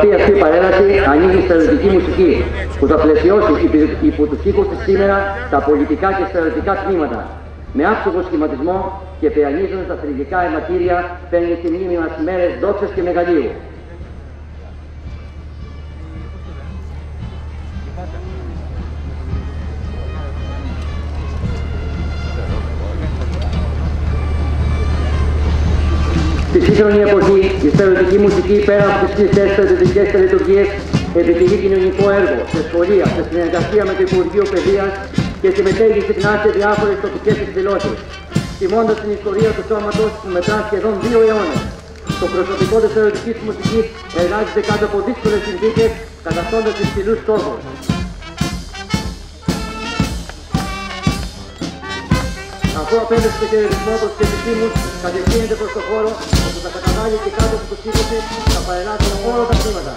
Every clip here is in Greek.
αυτή η παρέλαση ανοίγει στρατιωτική μουσική που θα πλαισιώσει υπό τους ήχους της σήμερα τα πολιτικά και στρατιωτικά τμήματα. Με άψογο σχηματισμό και πεανίζοντας τα θρυλικά αιματήρια φέρνει στη μνήμη μας μέρες δόξας και μεγαλείου. Στη σύγχρονη εποχή, η στρατιωτική μουσική πέρα από τις κλειστές στρατιωτικές τελετουργίες επιτελεί κοινωνικό έργο σε σχολεία, σε συνεργασία με το Υπουργείο Παιδείας και συμμετέχει συχνά σε διάφορες τοπικές εκδηλώσεις, τιμώντας την ιστορία του σώματος που μετρά σχεδόν 2 αιώνες. Το προσωπικό της στρατιωτικής μουσικής εργάζεται κάτω από δύσκολες συνθήκες, καταστώντας υψηλούς στόχους. Αφού απέδωσε το χαιρετισμό προς τους επιστήμους, κατευθύνεται προς το χώρο, όπου θα καταβάλει και κάτω από τους ήχους θα παρελάσουν όλα τα τμήματα.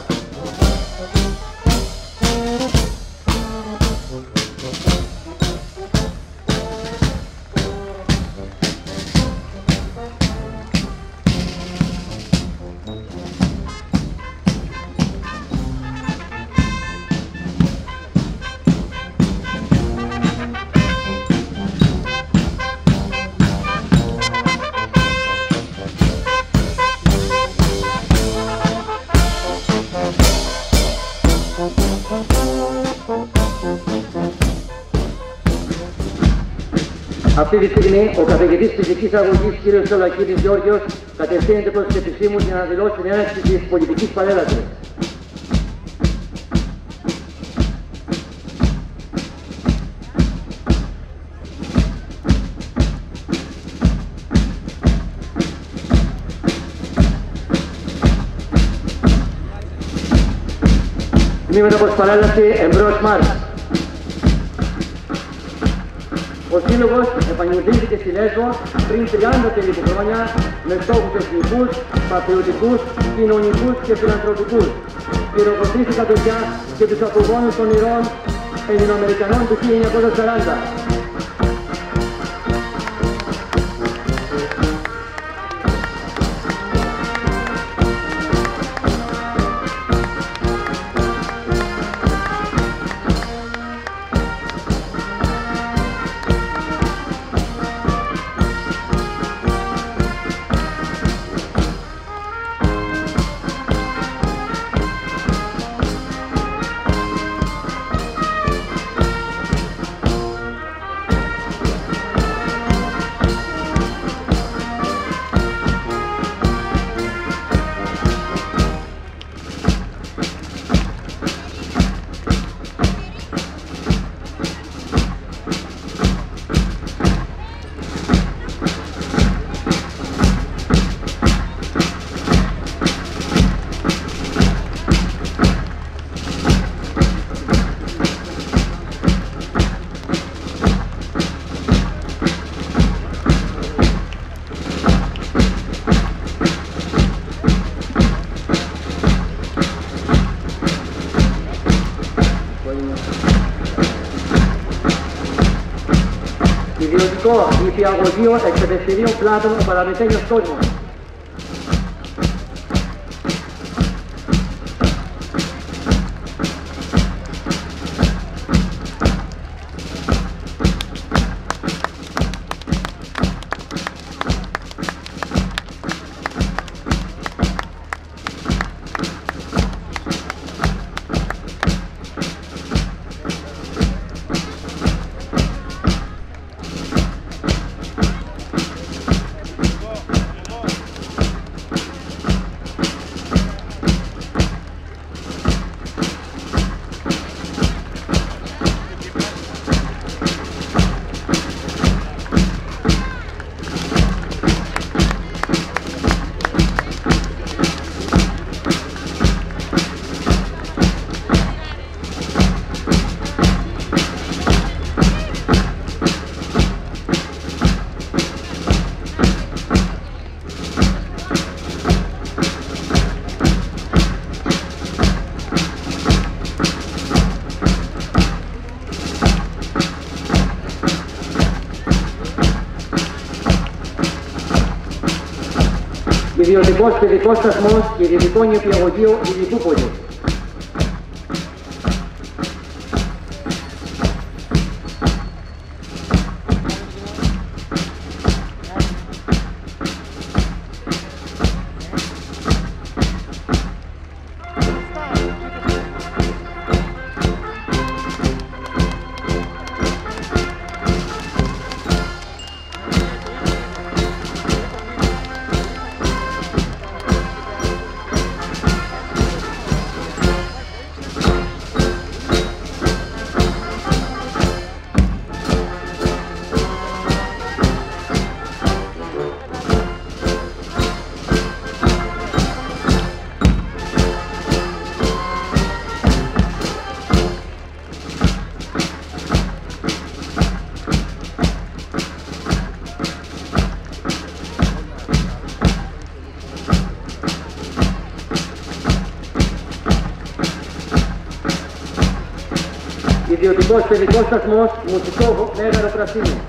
Αυτή τη στιγμή, ο καθηγητής φυσικής αγωγής κ. Σολακίδης Γιώργιος κατευθύνεται προς τους επιστήμους για να δηλώσει την έναρξη της πολιτικής παρέλασης. Τμήματα προς παρέλαση εμπρός Μάρς. Ο Σύλλογος επανειδρύθηκε στη Λέσβο πριν 30 περίπου χρόνια με στόχους εθνικούς, πατριωτικούς, κοινωνικούς και φιλανθρωπικούς. Χειροκροτήθηκα παιδιά και τους απογόνους των ηρώων Ελληνοαμερικανών του 1940. Ιδιωτικό νηπιαγωγείο εξεδευτηρίων πλάτων ο παραμεθένιος κόσμος. Ιδιωτικός παιδικός σταθμός και ιδιωτικό νηπιαγωγείο Ηλικούπολη. Ιδιωτικός παιδικός σταθμός Μουσικό Μέγαρο Πρασίνου.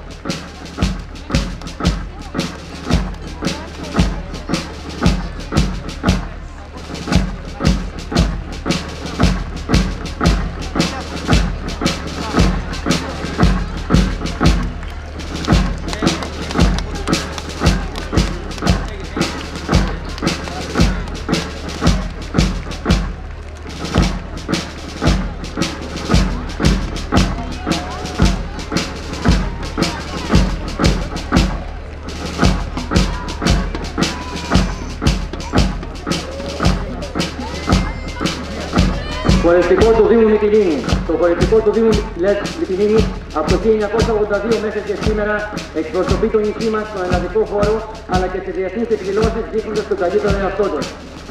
Χορευτικό του Δήμου Μυτιλήνη. Το χορευτικό του Δήμου Μυτιλήνη από το 1982 μέχρι και σήμερα εκπροσωπεί το νησί μας στον ελλαδικό χώρο αλλά και σε διεθνείς εκδηλώσεις δείχνοντας το καλύτερο εαυτό του.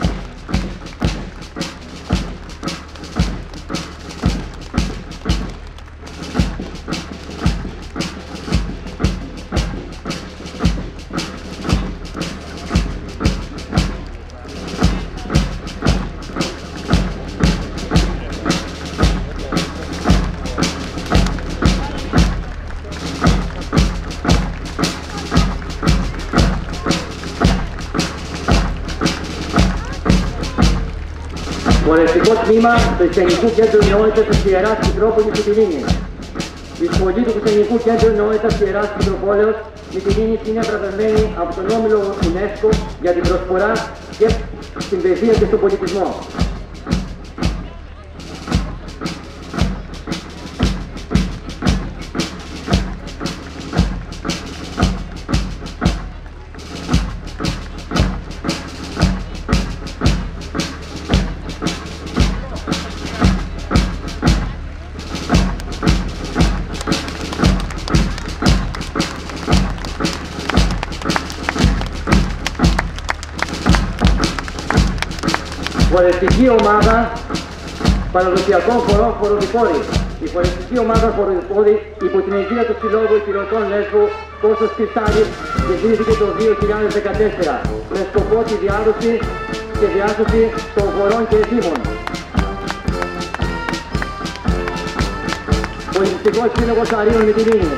Χορευτικό τμήμα του Σцενικού Κέντρου Νεότητας της Ιεράς Μητρόπολης Μυτιλήνης. Η σχολή του Σцενικού Κέντρου Νεότητας της Ιεράς Μητροπόλεως Μυτιλήνης είναι βραβευμένη από τον Όμιλο UNESCO για την προσφορά και στην παιδεία και στον πολιτισμό. Χορευτική ομάδα παραδοσιακών χορών Χοροδηπόρη. Η χορευτική ομάδα Χοροδηπόρη υπό την αιγύδα του Συλλόγου Υπηρετών Λέσβου Κώστας Κρυστάλλης ιδρύθηκε το 2014 με σκοπό τη διάδοση και διάσωση των χωρών και εθήμων. Πολιτιστικός Σύλλογος Αρίων Μυτιλήνης.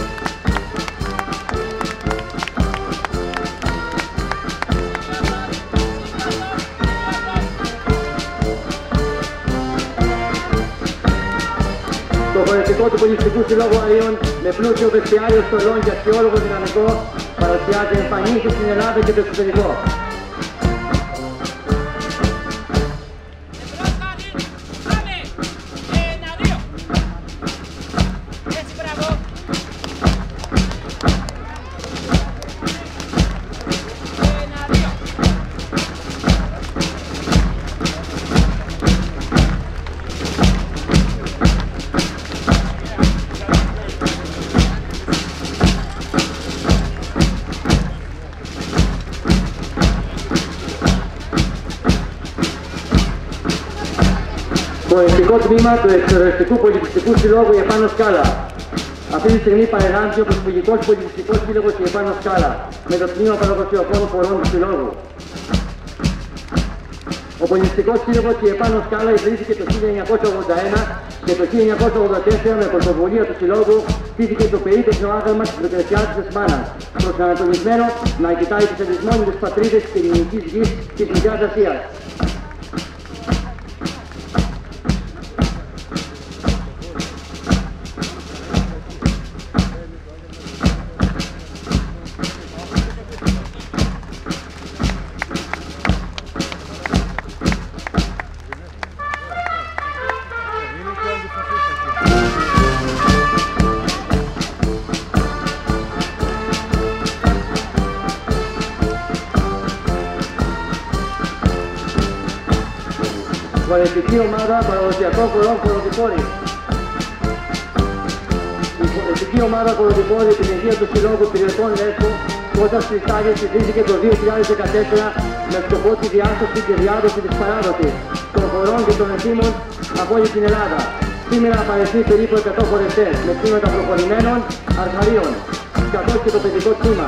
Το χορευτικό του Πολιτιστικού Συλλόγου Αρίων με πλούσιο βεστιάριο στολών και αξιόλογο δυναμικό παρουσιάζει εμφανίσεις στην Ελλάδα και το εξωτερικό. Χορευτικό τμήμα του Εξορρευτικού Πολιτιστικού Συλλόγου Επάνω Σκάλα. Αυτή τη στιγμή παρελάμβει ο Προσφυγικός Πολιτιστικός Σύλλογος Επάνω Σκάλα με το τμήμα παραδοσιακών χωρών του Συλλόγου. Ο Πολιτιστικός Σύλλογος η Επάνω Σκάλα ιδρύθηκε το 1981 και το 1984 με πρωτοβουλία του Συλλόγου στήθηκε το περίπτωσιο άγαλμα της Μικροκρασιάς της Μάνας, προσανατολισμένο να κοιτάει τις ελισμόνιδες πατρίδες της ελληνικής γης της Μικράς Ασίας. Χορευτική ομάδα παραδοσιακών χορών Κοροδηπόρη. Η χορευτική ομάδα Κοροδηπόρη την αιγεία του Συλλόγου Πυρετών Λέσβο Κώστας Χριστάγης ιδρύθηκε το 2014 με σκοπό τη διάσωση και διάδοση της παράδοσης των χορών και των εθήμων από όλη την Ελλάδα. Σήμερα απαραθεί περίπου 100 χορευτές με τμήματα προχωρημένων αρχαρίων, καθώς και το παιδικό τμήμα.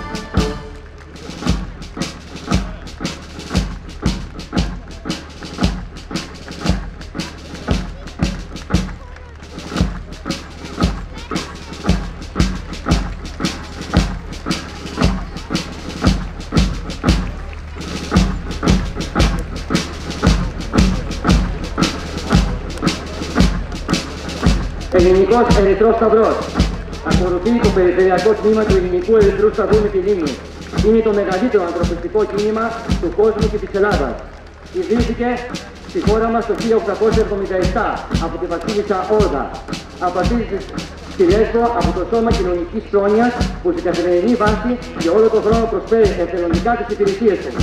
Ελληνικός Ερυθρός Σταυρός. Ακολουθεί το περιφερειακό τμήμα του Ελληνικού Ερυθρού Σταυρού με τη Λίμνη. Είναι το μεγαλύτερο ανθρωπιστικό κίνημα του κόσμου και της Ελλάδας. Ιδρύθηκε στη χώρα μας το 1877 από τη Βασίλισσα Όρδα. Απαρτίζεται στη Λέσβο από το Σώμα Κοινωνικής Πρόνοιας που σε καθημερινή βάση και όλο τον χρόνο προσφέρει εθελοντικά τις υπηρεσίες του.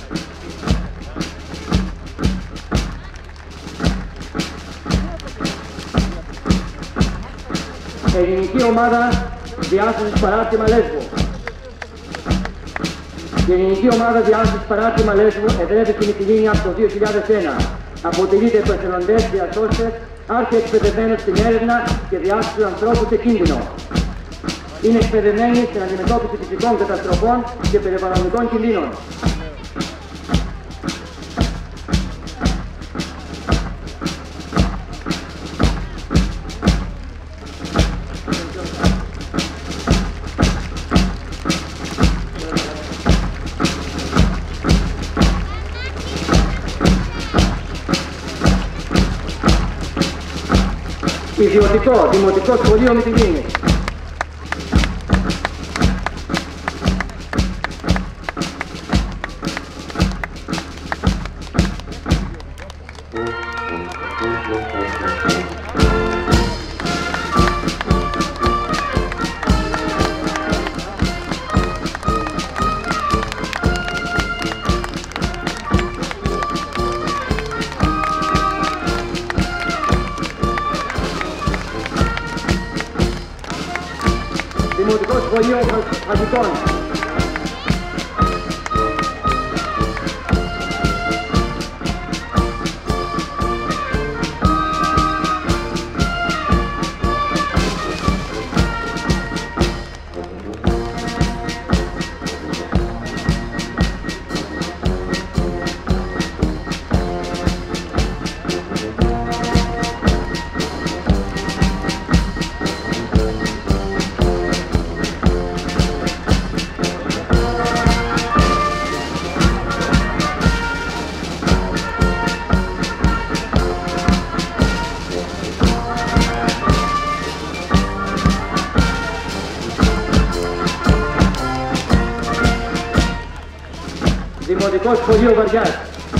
Ελληνική ομάδα διάσωσης παράρτημα Λέσβου. Η Ελληνική ομάδα διάσωσης παράρτημα Λέσβου εδρεύει στην Μυτιλήνη από το 2001. Αποτελείται από εθελοντές διασώστες, άρθια εκπαιδευμένους στην έρευνα και διάσωση του ανθρώπου σε κίνδυνο. Είναι εκπαιδευμένοι στην αντιμετώπιση φυσικών καταστροφών και περιβαλλοντικών κινδύνων. Ιδιωτικό Δημοτικό Σχολείο Μυτιλήνης. Δημοτικό Σχολείο Χατζικών. Δημοτικό Σχολείο Βαριάς.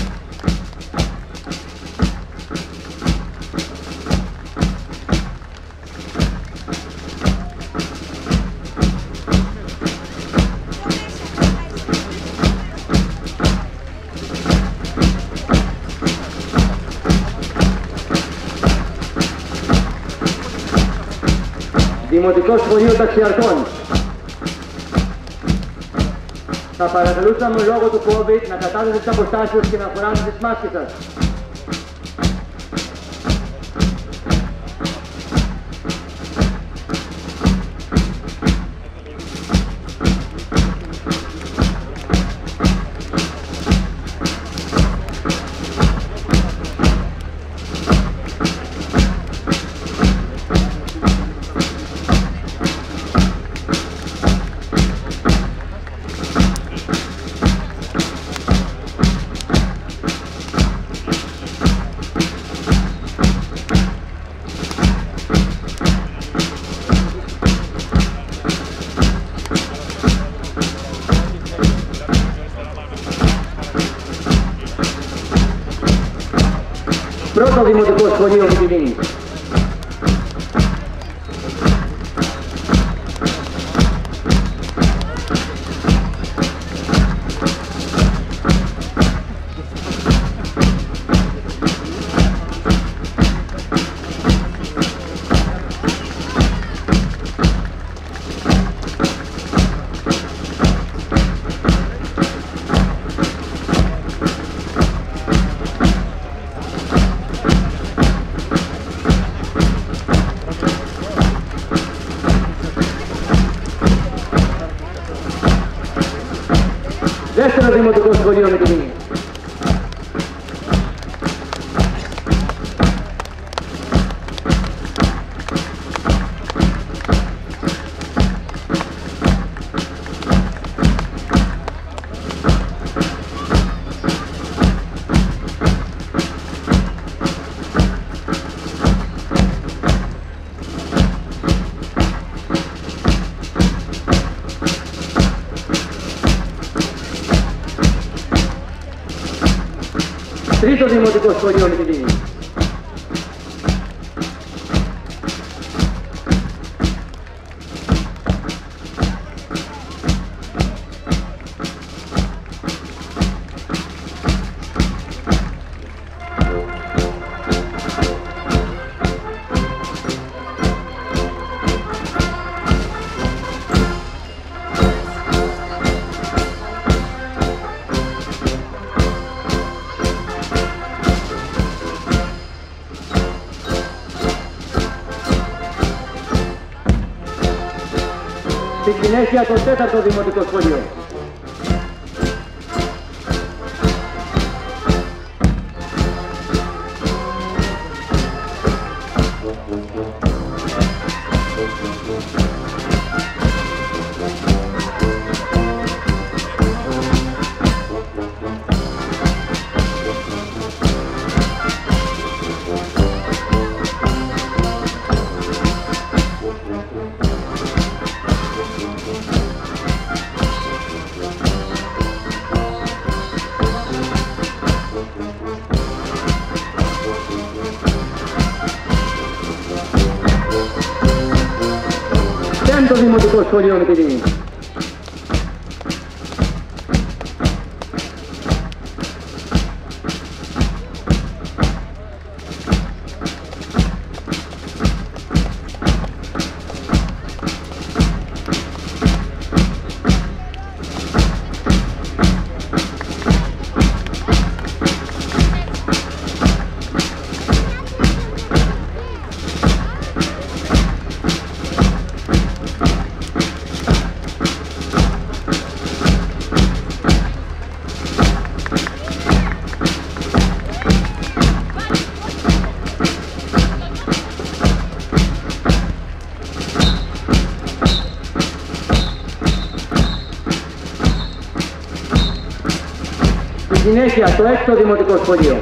Δημοτικό Σχολείο Ταξιαρχών. Θα παρακαλούσαμε λόγω του COVID να κατάδετε τις αποστάσεις και να φοράτε τις μάσκες σας. Πρώτο Δημοτικό Σχολείο Μυτιλήνης. Δεύτερο Δημοτικό Σχολείο Μυτιλήνης. Τρίτο Δημοτικό Σχολείο Μυτιλήνης. Στη συνέχεια το τέταρτο Δημοτικό Σχολείο. Πέμπτο Δημοτικό Σχολείο Μυτιλήνης. Στη συνέχεια το έκτο Δημοτικό Σχολείο.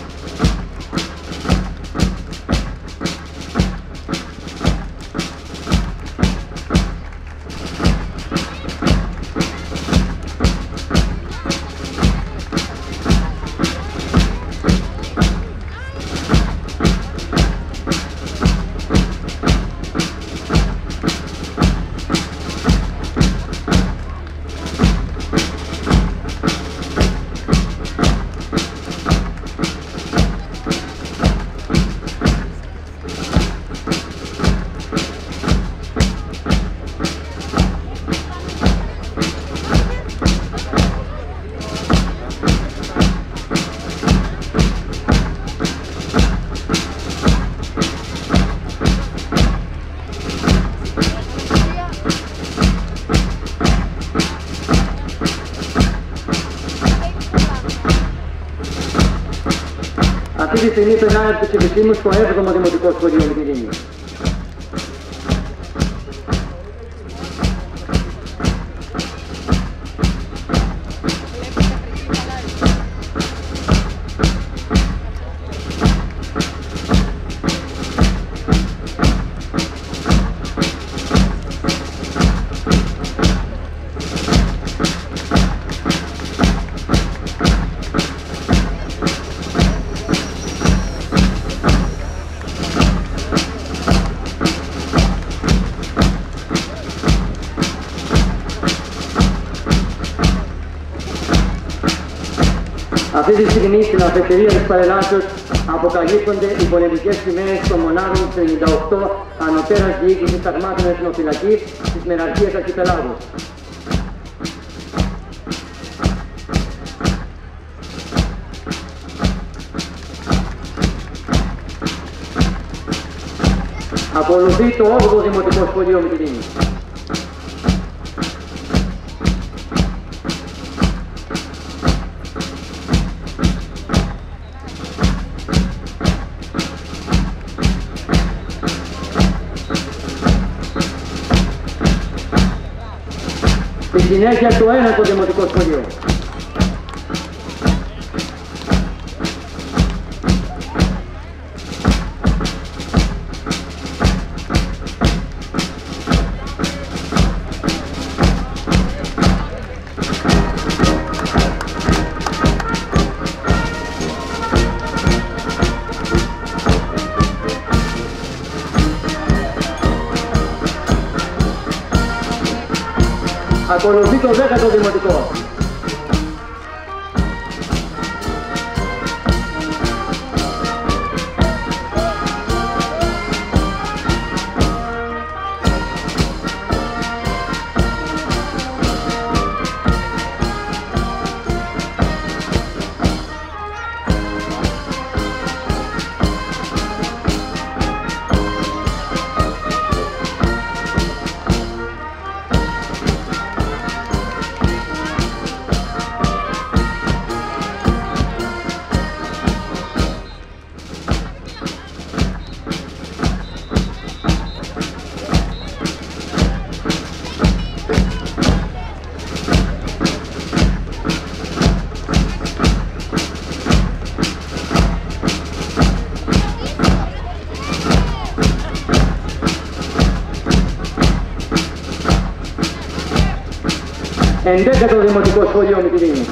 Αυτή τη στιγμή περνάμε από τις επιστήμους στο 7ο Δημοτικό Σχολείο Μυτιλήνης. Αυτή τη στιγμή στην αφετηρία της παρελάσεως αποκαλύπτονται οι πολεμικές σημαίες των μονάδων του 98 ανωτέρας διοίκησης ταγμάτων εθνοφυλακής της Μεραρχίας Αρχιπελάγου. Ακολουθεί το 8ο Δημοτικό Σχολείο Μυτιλήνης. Στη συνέχεια το 9ο Δημοτικό Σχολείο. Ακολουθεί το 10ο Δημοτικό. Ενδέκατο Δημοτικό Σχολείο Μυτιλήνης.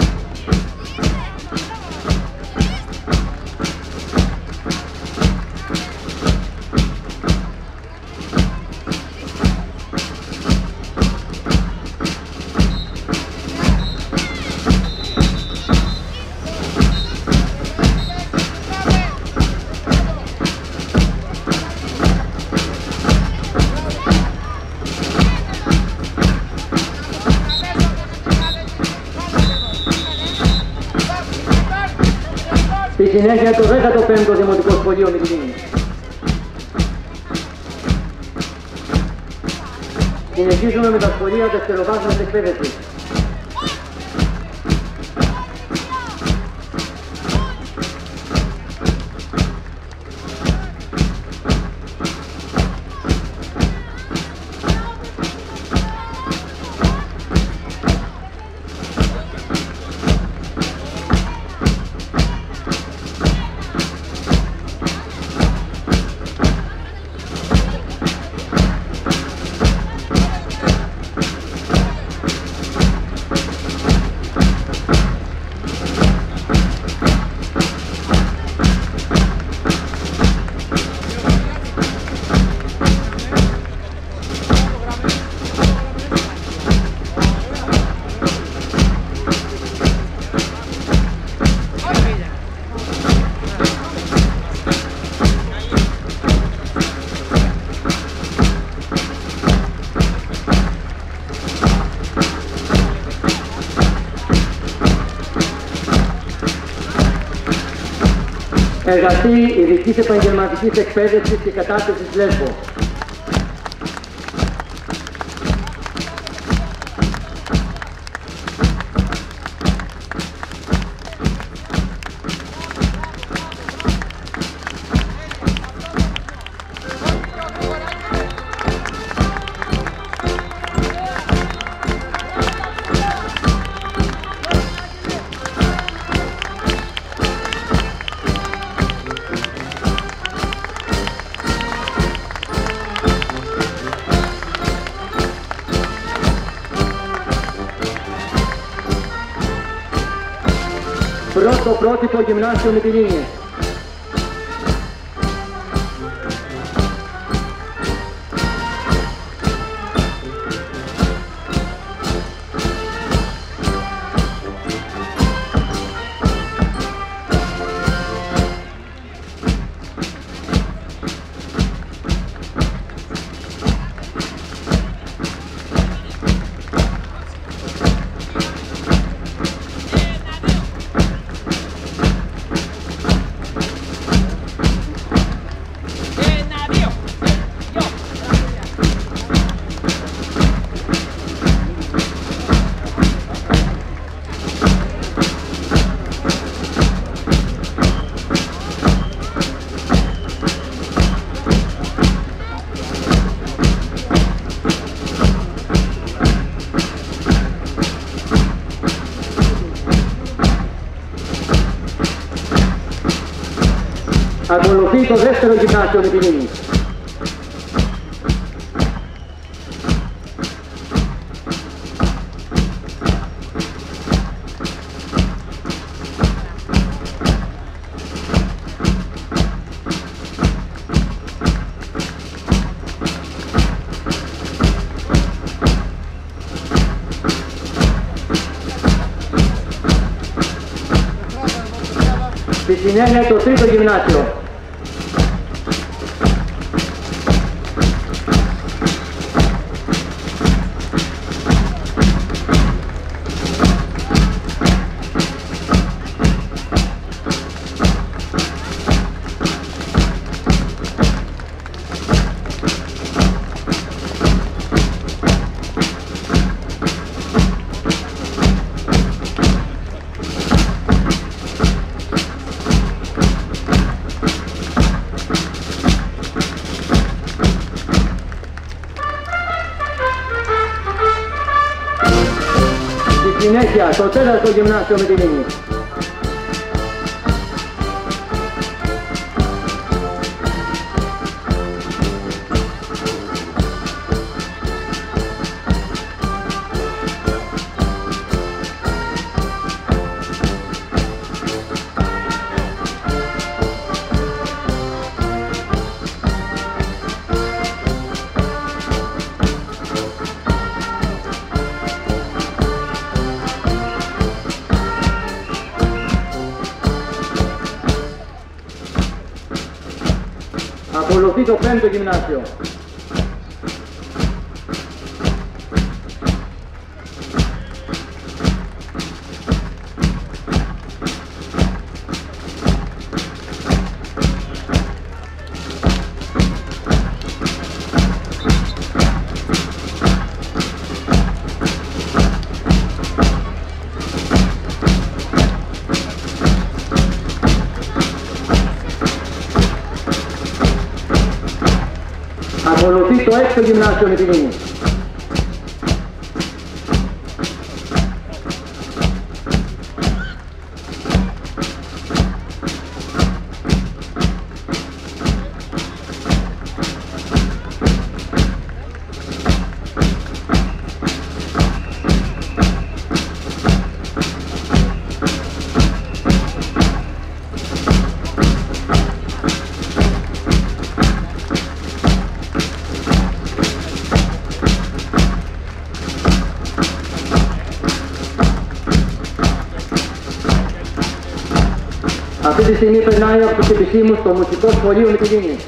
Στη συνέχεια το 15ο Δημοτικό Σχολείο Μυτιλήνης. Συνεχίζουμε με τα σχολεία δευτεροβάθμιας εκπαίδευσης. Εργαστή ειδικής επαγγελματικής εκπαίδευσης και κατάρτισης Λέσβο. Πρώτο πρότυπο γυμνάσιο Μυτιλήνης. Ακολουθεί το δεύτερο γυμνάσιο Μυτιλήνης. Στη συνέχεια το τρίτο γυμνάσιο. Συνέχεια, το τέταρτο γυμνάσιο Μυτιλήνης. Ακολουθεί το πέμπτο γυμνάσιο. Ακολουθεί το έκτο γυμνάσιο Μυτιλήνης. Αυτή τη στιγμή περνάει από τους επισήμους στο Μουσικό Σχολείο Μυτιλήνης.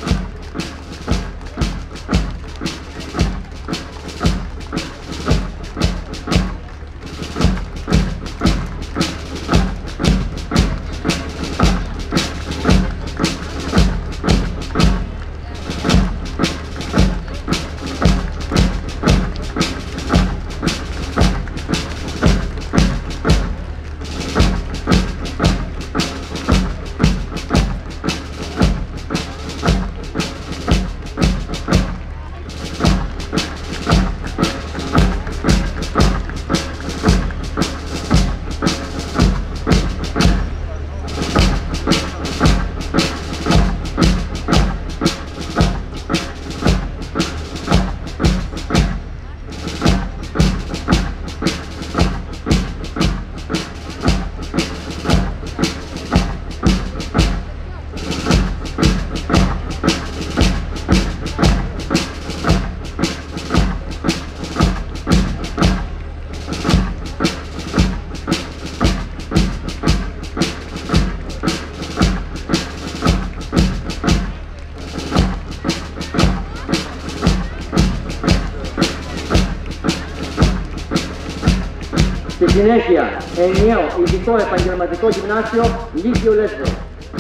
Στη συνέχεια, ενιαίο ειδικό επαγγελματικό γυμνάσιο Λύκειο Λέσβος.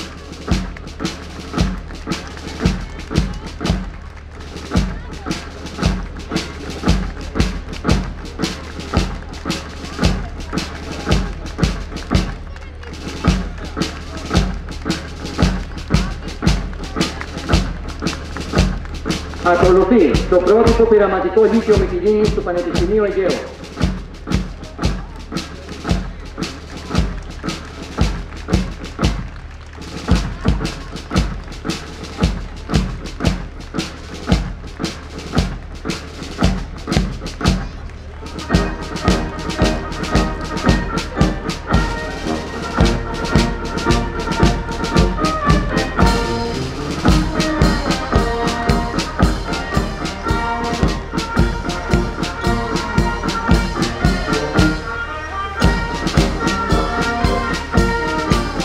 Ακολουθεί το πρότυπο πειραματικό Λύκειο Μυτιλήνης του Πανεπιστημίου Αιγαίου.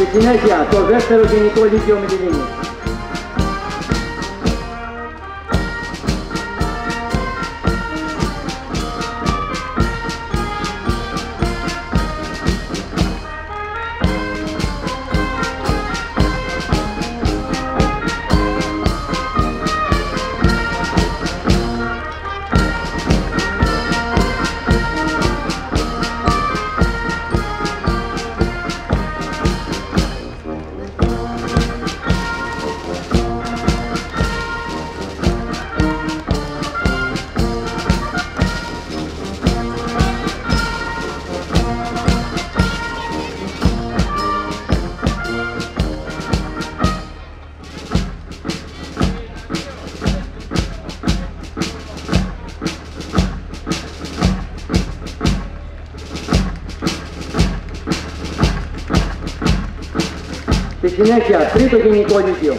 Στη συνέχεια, το δεύτερο γενικό λύκειο Μυτιλήνης. Στη συνέχεια, τρίτο γενικό λύκειο.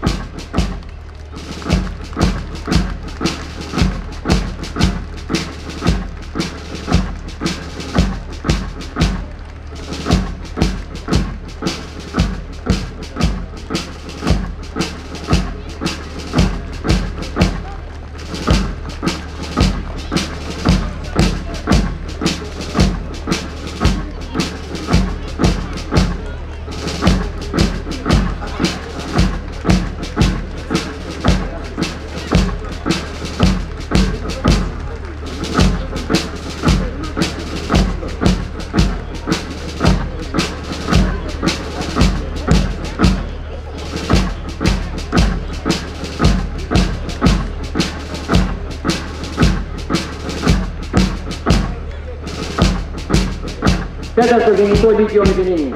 Τέταρτο γενικό λύκειο Μυτιλήνης.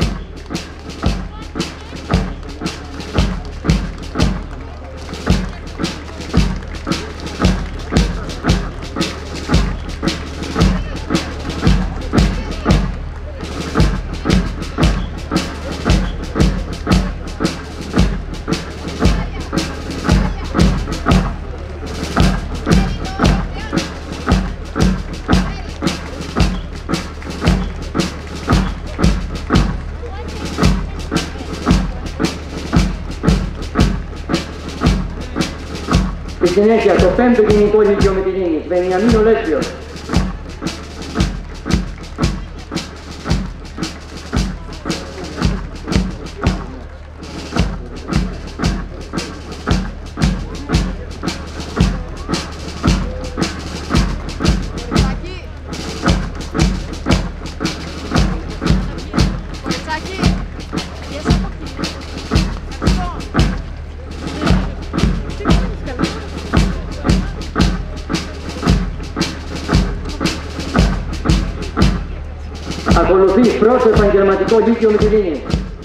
Στη συνέχεια, το πέμπτο γενικό λύκειο Μυτιλήνης, Βενιαμίνο Λέσβιος. Ακολουθεί πρώτο επαγγελματικό λύκειο Μυτιλήνης.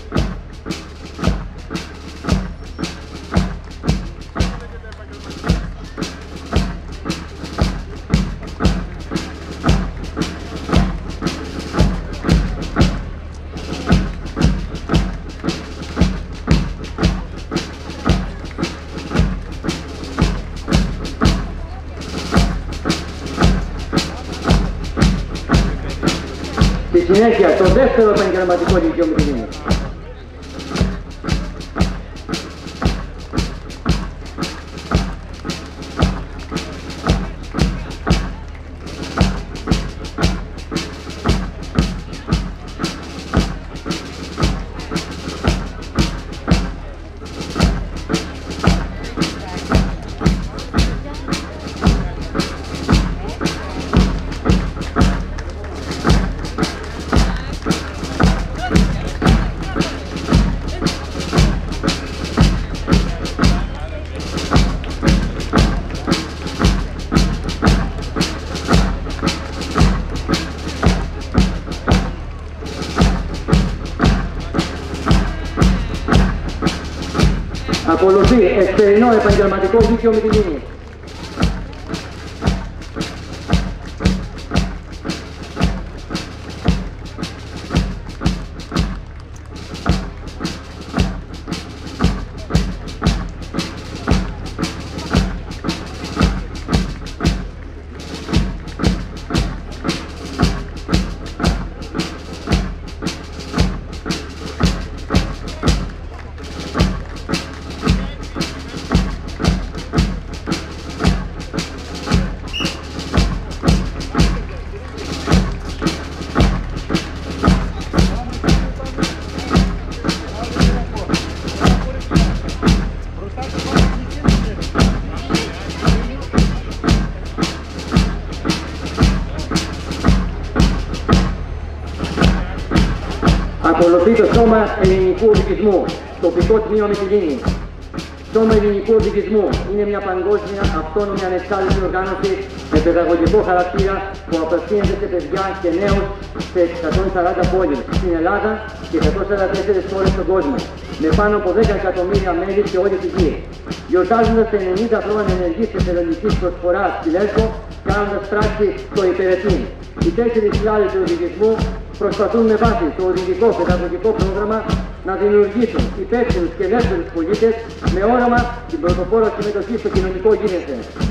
Στη συνέχεια, το δεύτερο επαγγελματικό λύκειο Μυτιλήνης. Ακολουθεί εσπερινό επαγγελματικό λύκειο Μυτιλήνης. Ακολουθεί το Σώμα Ελληνικού Οδικισμού, τοπικό τμήμα Μυτιλήνη. Σώμα Ελληνικού Οδικισμού είναι μια παγκόσμια αυτόνομη ανεξάρτητη οργάνωση με παιδαγωγικό χαρακτήρα που απευθύνεται σε παιδιά και νέους σε 140 πόλεις στην Ελλάδα και 144 χώρες στον κόσμο, με πάνω από 10 εκατομμύρια μέλη σε όλη τη γη. Γιορτάζοντας τα 90 χρόνια ενεργής και θελοντικής προσφοράς στη Λέσβο, κάνοντας πράξη στο υπηρετήν. Οι 4 κλάδοι του οδηγισμού προσπαθούν με βάση το οδηγικό παιδαγωγικό πρόγραμμα να δημιουργήσουν υπεύθυνους και ελεύθερους πολίτες με όραμα την πρωτοπόρα συμμετοχή στο κοινωνικό γίγνεσθε.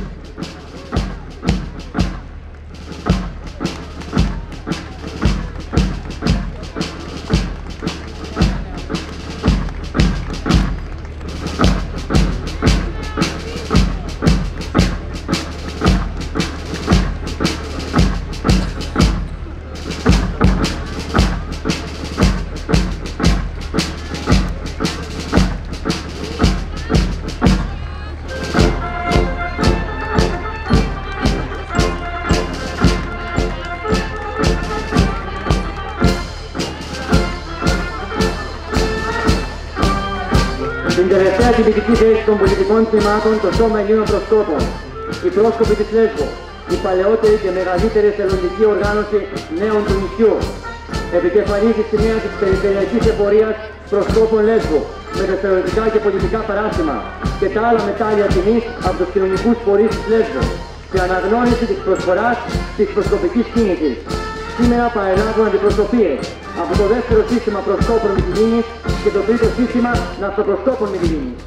Στην τελευταία τυπική θέση των πολιτικών τμήματων το Σώμα Ελλήνων Προσκόπων, οι πρόσκοποι της Λέσβου, η παλαιότερη και μεγαλύτερη εθελοντική οργάνωση νέων του νησιού, επικεφαλής της σημαία της περιφερειακής εφορίας Προσκόπων Λέσβου, με τα θεωρητικά και πολιτικά παράσημα και τα άλλα μετάλλια τιμής από τους κοινωνικούς φορείς της Λέσβου, σε αναγνώριση της προσφοράς της προσκοπικής κίνησης. Σήμερα παρελάβουν αντιπροσωπείες από το δεύτερο σύστημα προσκόπων Μυτιλήνης και το τρίτο σύστημα ναυτοπροσκόπων Μυτιλήνης.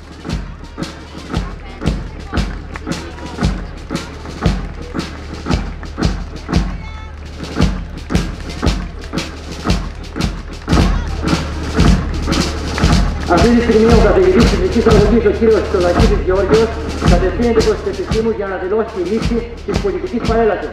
Αυτή τη στιγμή ο καθηγητής φυσικής αγωγής, ο κύριος Στολακίδης Γεώργιος, κατευθύνεται προς τους επιστήμους για να δηλώσει τη λήξη της πολιτικής παρέλασης.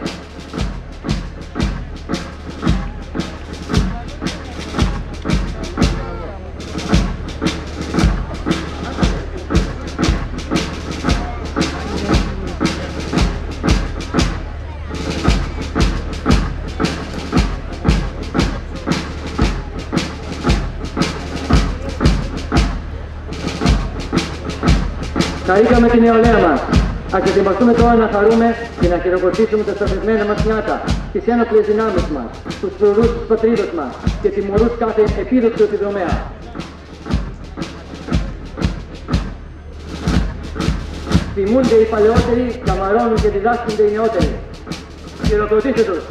Χαρήκαμε την νεολαία μας. Ας ετοιμαστούμε τώρα να χαρούμε και να χειροκροτήσουμε τα σταθμισμένα μας νιάτα, τις ένοπλες δυνάμεις μας, τους φρουρούς της πατρίδος μας και τιμωρούς κάθε επίδοξο επιδρομέα. Θυμούνται οι παλαιότεροι, καμαρώνουν και διδάσκονται οι νεότεροι. Χειροκροτήστε τους.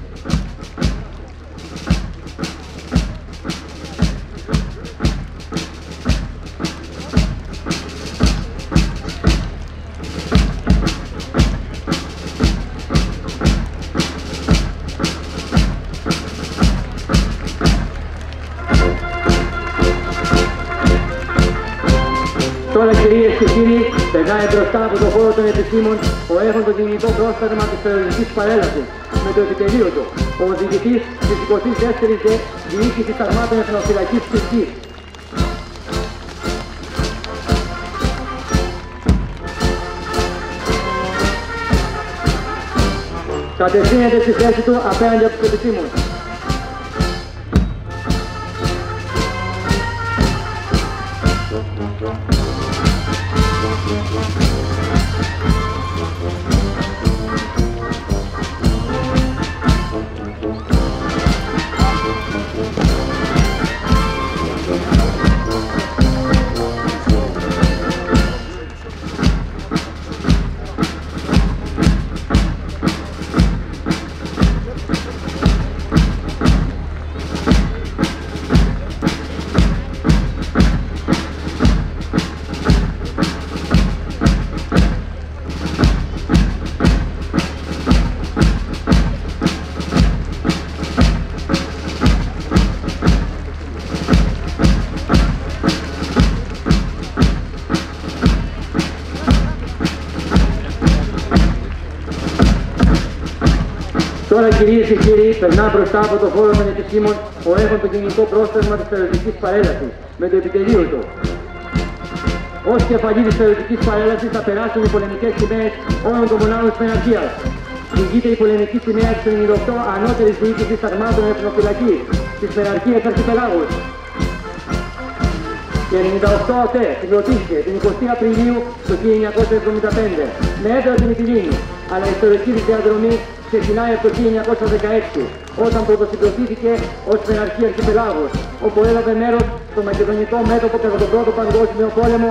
Τώρα, κυρίες και κύριοι, περνάει μπροστά από το χώρο των επιστήμων ο έχον το κοινωνικό πρόσταγμα της θεωρητικής παρέλασης με το επιτελείο του, ο οδηγητής της 24ης Διοίκησης Αρμάτων Εθνοφυλακής της Γης. Κατευθύνεται στη θέση του απέναντι από τους επιστήμους. Τώρα, κυρίες και κύριοι, περνά μπροστά από το χώρο των επιστήμων ο έχον το κοινωνικό πρόσταγμα της θεωρητικής παρέλασης με το επιτελείο του. Ως κεφαλή της θεωρητικής παρέλασης θα περάσουν οι πολεμικές σημαίες όλων των μονάδων της Πεναρχίας. Ηγείται η πολεμική σημαία της 98 ανώτερης διοίκησης Αρμάτων Εθνοφυλακής, της Μεραρχίας Αρχιπελάγους. Και 98 ΑΤΕ συγκροτήθηκε την 20 Απριλίου του 1975 με έδρα την Μυτιλήνη, αλλά η ιστορική της διαδρομή ξεκινάει από το 1916, όταν πρωτοσυγκροτήθηκε ως Μεραρχία Αρχιπελάγους, όπου έλαβε μέρος στο μακεδονικό μέτωπο κατά τον Πρώτο Παγκόσμιο Πόλεμο.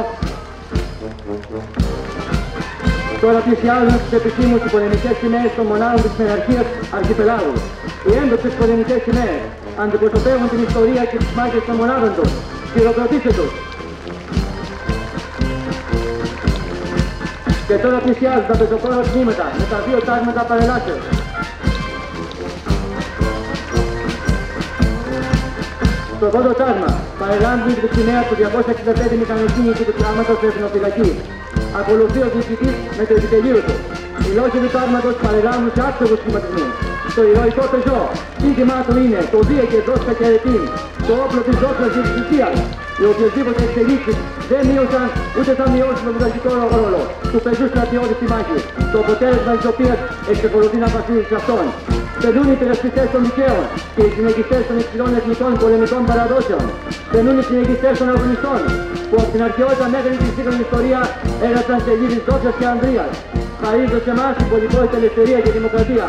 Τώρα πλησιάζουν στις επισήμους οι πολεμικές σημαίες των μονάδων της Μεραρχίας Αρχιπελάγους. Οι έντοξες πολεμικές σημαίες αντιπροσωπεύουν την ιστορία και τις μάχες των μονάδων τους. Χειροκροτήστε τους. Και τώρα πλησιάζουν τα πεζοπόρα τμήματα με τα δύο τάγματα παρελάσεως. Στο πρώτο τάγμα παρελάμβουν τη σημαία του 265 μηχανοκίνη και του πράγματος στην εθνοφυλακή. Ακολουθεί ο διοικητής με το επιτελείο του. Οι λόγοι του τάγματος παρελάμβουν σε άψογους σχηματισμούς. Το ηρωικό πεζό, σύνθημά του είναι το δία και δόσκα και αρετή, το όπλο της δόξας και της θυσίας. Οι οποιοσδήποτε εξελίξεις δεν μείωσαν ούτε θα μειώσουν τον βγαλτικό ρόλο του πεζού στρατιώτη στη μάχη, το αποτέλεσμα της οποίας εξακολουθεί να βασίζει σε αυτόν. Περνούν οι υπερασπιστές των δικαίων και οι συνεχιστές των υψηλών εθνικών πολεμικών παραδόσεων. Περνούν οι συνεχιστές των αγωνιστών που από την αρχαιότητα μέχρι τη σύγχρονη ιστορία έγραψαν σελίδες δόξας και ανδρείας, χαρίζοντας σε εμάς την πολυπόλητη ελευθερία και δημοκρατία.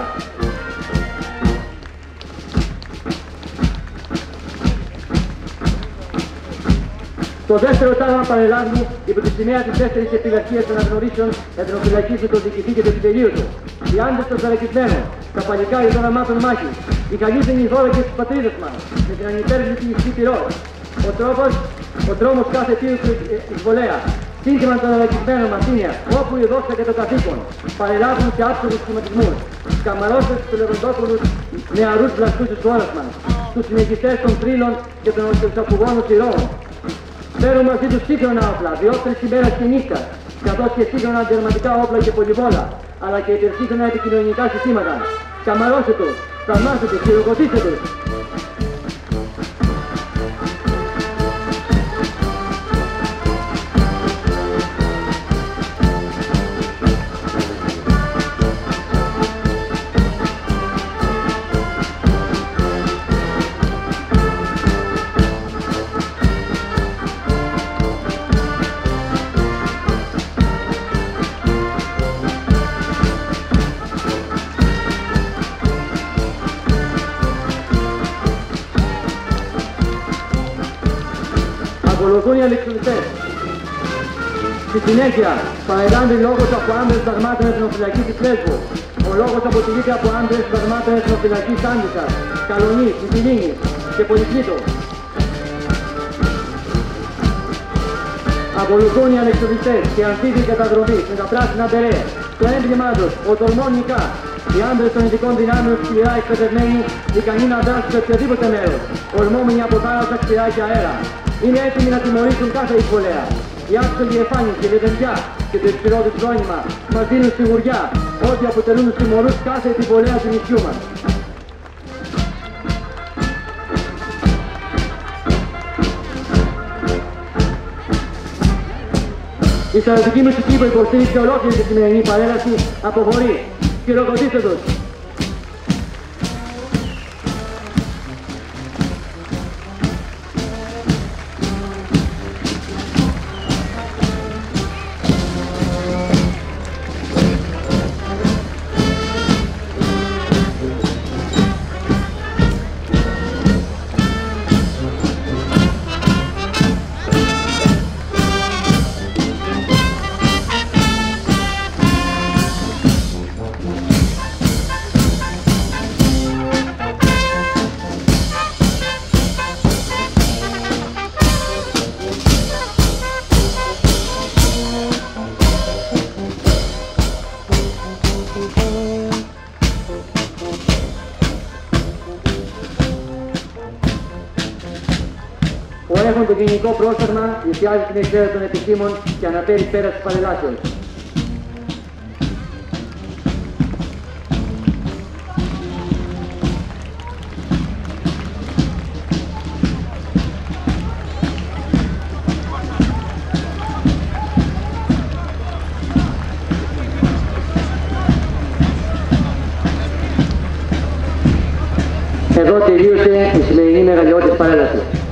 Το δεύτερο τάγμα παρελάβει υπό τη σημαία της δεύτερης επιλαρχίας των αναγνωρίσεων εθνοφυλακής με τον διοικητή και το επιτελείο του. Οι άντρες των θωρακισμένων, τα παλικάρια των αμάτων μάχης, οι καλύτεροι δόλακες της πατρίδας μας, με την ανυπέρβλητη ισχύ πυρός. Ο τρόμος κάθε θείου εισβολέα, σύνθημα των θωρακισμένων μας είναι, όπου η δόξα και το καθήκον παρελάβουν σε άψογους σχηματισμούς. Καμαρώστε τους Λεβοντόπουλους, νεαρούς βλαστούς της χώρας μας, τους συνεχιστές των θρύλων και των ορθοπουργών ηρώων. Φέρουν μαζί τους σύγχρονα όπλα, διόπτρες ημέρας και νύχτας, καθώς και σύγχρονα αντιερματικά όπλα και πολυβόλα, αλλά και υπερσύγχρονα επικοινωνικά συστήματα. Καμαρώστε τους, θαυμάστε τους, χειροκροτήστε τους. Ακολουθούν οι αλεξιωτές. Στη συνέχεια, παρελάμβει λόγος από άντρες δαγμάτων εθνοφυλακής της Λέσβου. Ο λόγος αποτελείται από άντρες δαγμάτων εθνοφυλακής Άντισσας, Καλονής, Μυτιλήνης και Πολυκλήτου. Ακολουθούν οι αλεξιωτές και αμφίβοι καταδρομής με τα πράσινα μπερέ. Το έμβλημά τους, ο τολμών νικά. Οι άντρες των ειδικών δυνάμεων σκληρά εκπαιδευμένοι, ικανοί να δράσουν σε οποιοδήποτε μέρος, ορμόμενοι από θάλασσα, ξηρά και αέρα. Είναι έτοιμοι να τιμωρήσουν κάθε εισβολέα. Η άψογη εμφάνιση, η λεβενδιά και το υψηλό του φρόνημα μας δίνουν σιγουριά ότι αποτελούν τους τιμωρούς κάθε επιβολέα του νησιού μας. Η στρατιωτική μουσική που υποστήριξε ολόκληρη τη σημερινή παρέλαση αποχωρεί. Χειροκροτήστε τους. Ο έχων το γενικό πρόσταγμα πλησιάζει την εξαίρεση των επισήμων και αναφέρει πέρα της παρελάσεως. Εδώ τελείωσε η σημερινή μεγαλειώδης παρέλαση.